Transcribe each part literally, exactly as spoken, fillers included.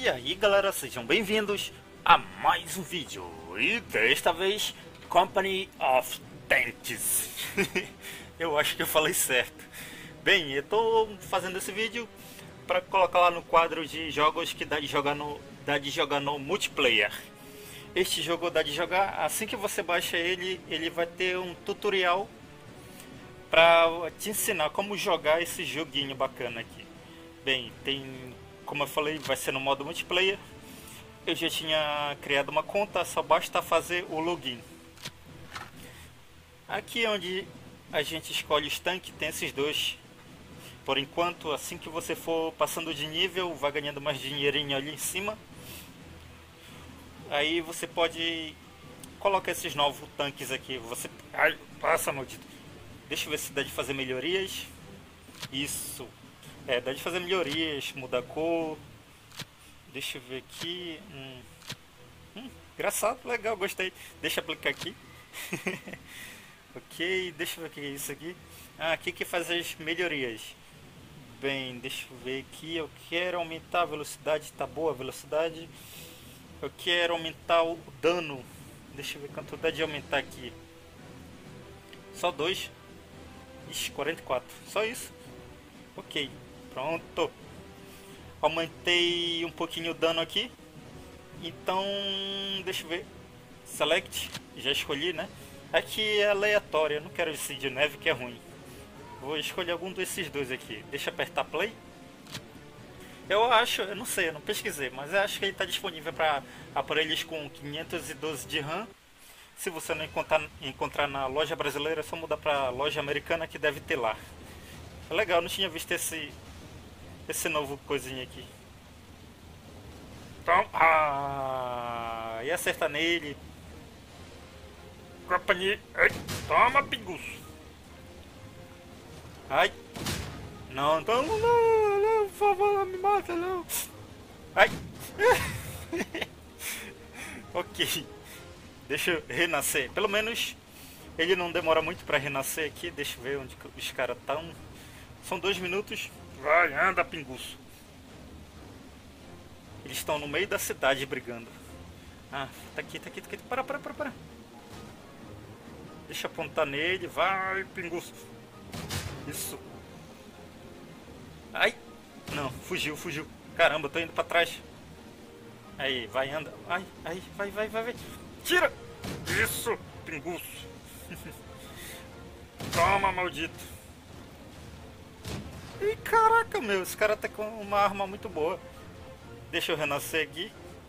E aí galera, sejam bem-vindos a mais um vídeo. E desta vez, Company of Tanks. Eu acho que eu falei certo. Bem, eu tô fazendo esse vídeo para colocar lá no quadro de jogos que dá de jogar no, dá de jogar no multiplayer. Este jogo dá de jogar, assim que você baixa ele, ele vai ter um tutorial para te ensinar como jogar esse joguinho bacana aqui. Bem, tem, como eu falei, vai ser no modo multiplayer. Eu já tinha criado uma conta, só basta fazer o login. Aqui onde a gente escolhe os tanques, tem esses dois. Por enquanto, assim que você for passando de nível, vai ganhando mais dinheirinho ali em cima. Aí você pode colocar esses novos tanques aqui. Você, ai, passa, maldito. Deixa eu ver se dá de fazer melhorias. Isso. É, dá de fazer melhorias, mudar a cor. Deixa eu ver aqui. Hum. Hum, engraçado, legal, gostei. Deixa eu aplicar aqui. Ok, deixa eu ver o que é isso aqui. Ah, aqui que faz as melhorias. Bem, deixa eu ver aqui. Eu quero aumentar a velocidade, tá boa a velocidade. Eu quero aumentar o dano. Deixa eu ver quanto dá de aumentar aqui. Só dois. Ixi, quarenta e quatro. Só isso. Ok, pronto. Aumentei um pouquinho o dano aqui. Então, deixa eu ver. Select, já escolhi, né? Aqui é aleatório, eu não quero esse de neve que é ruim. Vou escolher algum desses dois aqui. Deixa eu apertar play. Eu acho, eu não sei, eu não pesquisei, mas eu acho que ele está disponível para aparelhos com quinhentos e doze de RAM. Se você não encontrar, encontrar na loja brasileira, é só mudar para a loja americana que deve ter lá. É legal, eu não tinha visto esse, esse novo coisinha aqui. Toma! Ah, e acertar nele. Companhia. Toma, pinguço. Ai. Não, não, não, não, por favor, não me mata, não. Ai. Ok. Deixa eu renascer. Pelo menos ele não demora muito pra renascer aqui. Deixa eu ver onde os caras estão. São dois minutos. Vai, anda, pinguço. Eles estão no meio da cidade brigando. Ah, tá aqui, tá aqui, tá aqui. Para, para, para, para. Deixa eu apontar nele. Vai, pinguço. Isso. Ai. Não, fugiu, fugiu. Caramba, eu tô indo pra trás. Aí, vai, anda. Ai, ai, vai, vai, vai, vai. Tira! Isso, pinguço. Toma, maldito. Ih, caraca, meu. Esse cara tá com uma arma muito boa. Deixa eu renascer aqui.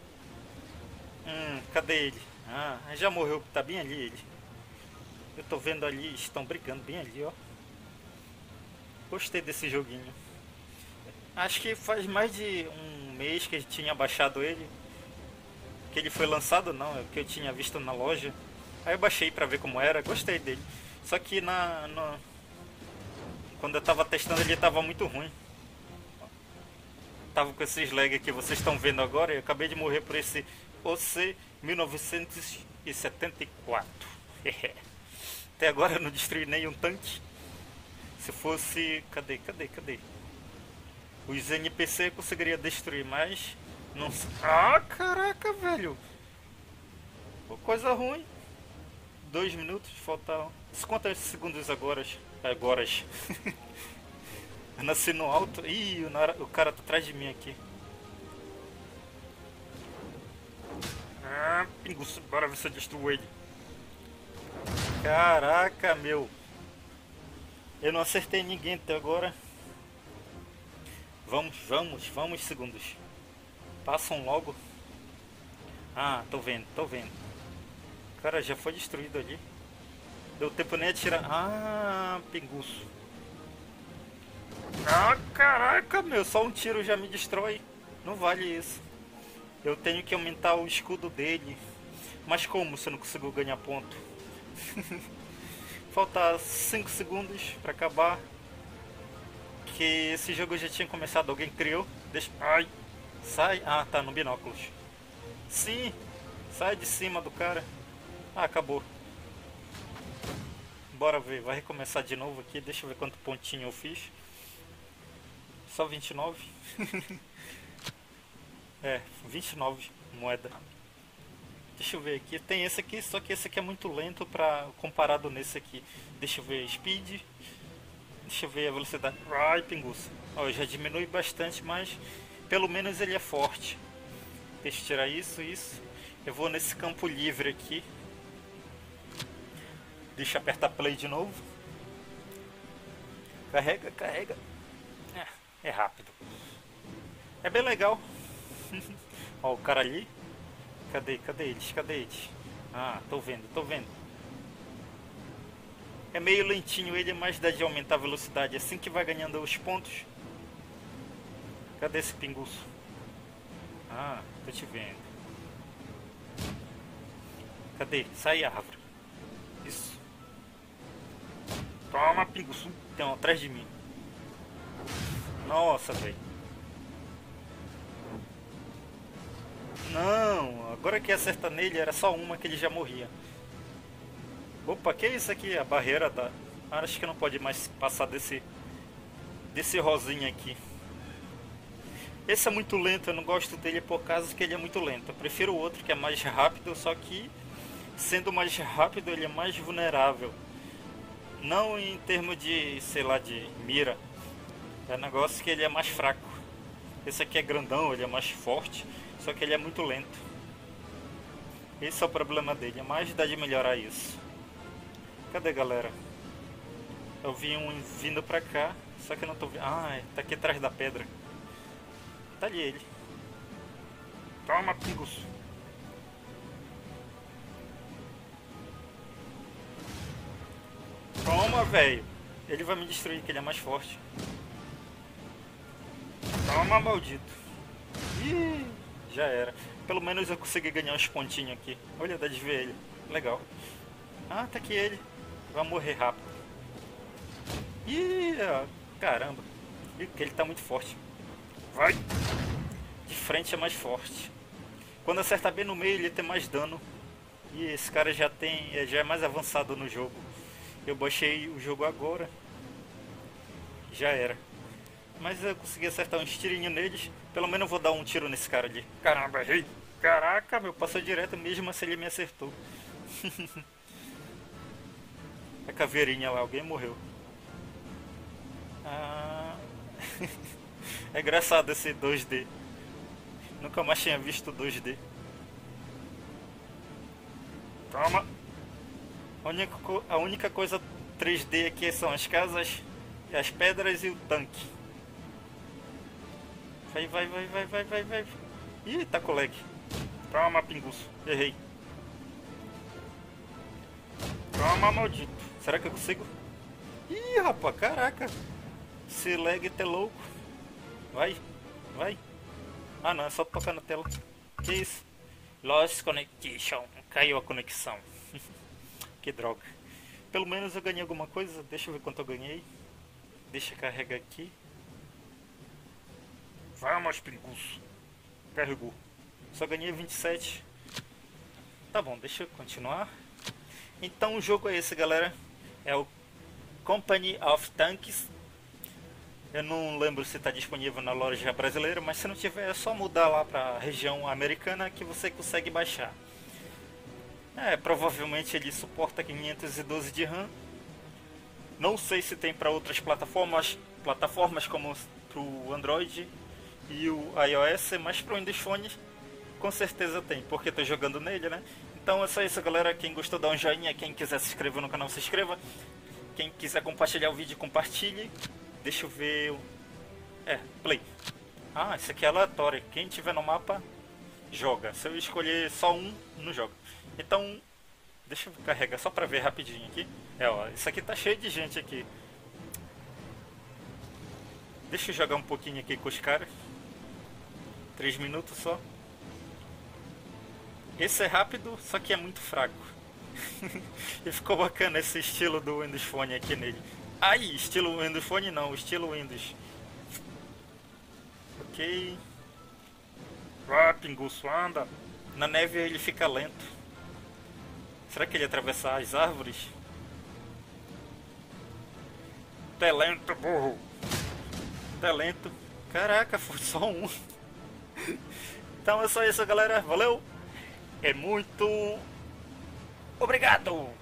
Hum, cadê ele? Ah, já morreu. Tá bem ali ele. Eu tô vendo ali, estão brigando bem ali, ó. Gostei desse joguinho. Acho que faz mais de um mês que eu tinha baixado ele. Que ele foi lançado, não, é o que eu tinha visto na loja. Aí eu baixei pra ver como era, gostei dele. Só que na, na... quando eu tava testando ele tava muito ruim. Tava com esses lag que vocês estão vendo agora. E eu acabei de morrer por esse O C mil novecentos e setenta e quatro. Até agora eu não destruí nenhum tanque. Se fosse... Cadê, cadê, cadê? Os N P C eu conseguiria destruir, mas... Não... Ah, caraca, velho. Pô, coisa ruim. Dois minutos, falta... Quantos segundos agora? Agora. Eu nasci no alto. Ih, o cara tá atrás de mim aqui. Ah, pinguço, bora ver se eu destruo ele. Caraca, meu. Eu não acertei ninguém até agora. Vamos, vamos, vamos, segundos. Passam logo. Ah, tô vendo, tô vendo. Cara, já foi destruído ali. Deu tempo nem de atirar. Ah, pinguço. Ah, caraca, meu. Só um tiro já me destrói. Não vale isso. Eu tenho que aumentar o escudo dele. Mas como se eu não consigo ganhar ponto? Falta cinco segundos pra acabar. Que esse jogo já tinha começado. Alguém criou. Deixa... Ai. Sai. Ah, tá no binóculos. Sim. Sai de cima do cara. Ah, acabou. Bora ver. Vai recomeçar de novo aqui. Deixa eu ver quanto pontinho eu fiz. Só vinte e nove. É, vinte e nove moeda. Deixa eu ver aqui. Tem esse aqui, só que esse aqui é muito lento pra, comparado nesse aqui. Deixa eu ver. Speed. Deixa eu ver a velocidade. Ai, pinguça. Ó, já diminui bastante, mas pelo menos ele é forte. Deixa eu tirar isso, isso. Eu vou nesse campo livre aqui. Deixa eu apertar play de novo. Carrega, carrega. É, é rápido. É bem legal. Ó, o cara ali. Cadê, cadê eles? Cadê eles? Ah, tô vendo, tô vendo. É meio lentinho ele, mas dá de aumentar a velocidade. Assim que vai ganhando os pontos. Cadê esse pinguço? Ah, tô te vendo. Cadê? Sai a árvore. Isso. Toma, pinguço. Tem um atrás de mim. Nossa, velho. Não, agora que acerta nele era só uma que ele já morria. Opa, que é isso aqui? A barreira da... Ah, acho que não pode mais passar desse... Desse rosinha aqui. Esse é muito lento, eu não gosto dele por causa que ele é muito lento. Eu prefiro o outro que é mais rápido, só que... Sendo mais rápido ele é mais vulnerável. Não em termos de, sei lá, de mira. É um negócio que ele é mais fraco. Esse aqui é grandão, ele é mais forte. Só que ele é muito lento. Esse é o problema dele, mas dá de melhorar isso. Cadê, galera? Eu vi um vindo pra cá, só que eu não tô vendo. Ah, tá aqui atrás da pedra. Tá ali ele. Toma, pinguço. Toma, velho. Ele vai me destruir, que ele é mais forte. Toma, maldito. Ih, já era. Pelo menos eu consegui ganhar uns pontinhos aqui. Olha, dá de ver ele. Legal. Ah, tá aqui ele. Vai morrer rápido. Ih, caramba. Ih, que ele tá muito forte. Vai. De frente é mais forte. Quando acertar bem no meio, ele tem mais dano. E esse cara já tem, já é mais avançado no jogo. Eu baixei o jogo agora. Já era. Mas eu consegui acertar uns tirinhos neles. Pelo menos eu vou dar um tiro nesse cara ali. Caramba, errei. Caraca, meu, passou direto mesmo assim ele me acertou. A caveirinha lá, alguém morreu. Ah... É engraçado esse dois D. Nunca mais tinha visto dois D. Toma! A única, a única coisa três D aqui são as casas, as pedras e o tanque. Vai, vai, vai, vai, vai, vai, vai. Ih, tá com lag. Toma, pinguço. Errei. Toma, maldito. Será que eu consigo? Ih, rapaz, caraca. Esse lag tá louco. Vai, vai. Ah não, é só tocar na tela. Que isso? Lost connection. Caiu a conexão. Que droga. Pelo menos eu ganhei alguma coisa. Deixa eu ver quanto eu ganhei. Deixa eu carregar aqui. Vamos, pinguço. Carregou. Só ganhei vinte e sete. Tá bom, deixa eu continuar. Então o jogo é esse, galera. É o Company of Tanks. Eu não lembro se está disponível na loja brasileira, mas se não tiver é só mudar lá para a região americana que você consegue baixar. É, provavelmente ele suporta quinhentos e doze de RAM. Não sei se tem para outras plataformas, plataformas como o Android e o iOS, mas para o Windows Phone com certeza tem, porque estou jogando nele, né? Então é só isso, galera. Quem gostou dá um joinha, quem quiser se inscrever no canal se inscreva. Quem quiser compartilhar o vídeo, compartilhe. Deixa eu ver... É, play. Ah, isso aqui é aleatório. Quem tiver no mapa, joga. Se eu escolher só um, não joga. Então, deixa eu carregar só pra ver rapidinho aqui. É, ó, isso aqui tá cheio de gente aqui. Deixa eu jogar um pouquinho aqui com os caras. Três minutos só. Esse é rápido, só que é muito fraco. E ficou bacana esse estilo do Windows Phone aqui nele. Ai, estilo Windows Phone não, estilo Windows. Ok. Ah, pinguço, anda. Na neve ele fica lento. Será que ele ia atravessar as árvores? Tá lento, burro. Tá lento. Caraca, foi só um. Então é só isso, galera. Valeu. É muito obrigado.